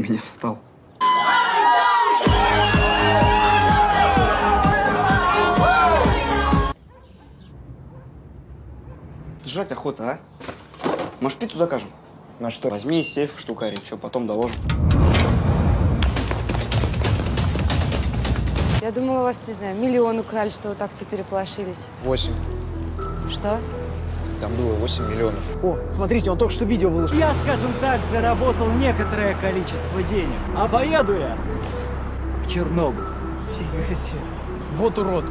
меня встал. Жрать охота, а? Может, пиццу закажем? На что? Возьми из сейфа штукарь, что потом доложим. Я думала, у вас, не знаю, миллион украли, что вы так все переполошились. 8. Что? Там было 8 миллионов. О, смотрите, он только что видео выложил. Я, скажем так, заработал некоторое количество денег. А поеду я в Чернобыль. Фига себе. Вот урод.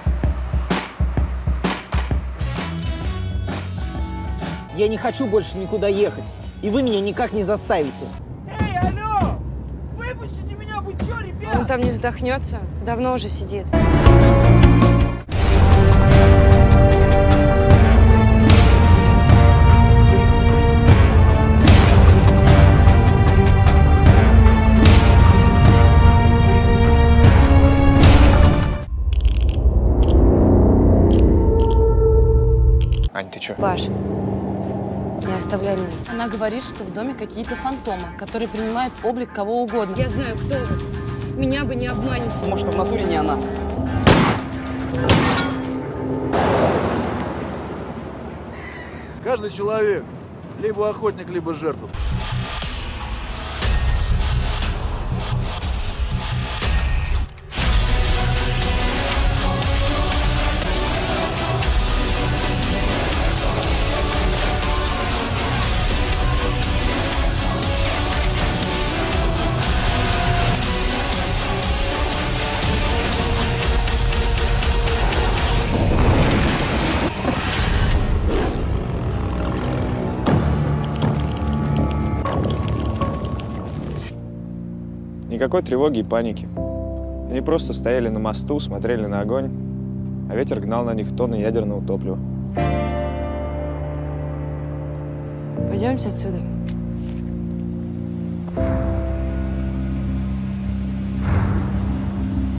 Я не хочу больше никуда ехать. И вы меня никак не заставите. Эй, алло! Выпустите меня, вы чё, ребят? Он там не задохнется? Давно уже сидит. Ань, ты чё? Паш, не оставляй меня. Она говорит, что в доме какие-то фантомы, которые принимают облик кого угодно. Я знаю, кто вы. Меня вы не обманете. Может, в натуре не она. Каждый человек либо охотник, либо жертва. Никакой тревоги и паники. Они просто стояли на мосту, смотрели на огонь, а ветер гнал на них тонны ядерного топлива. Пойдемте отсюда.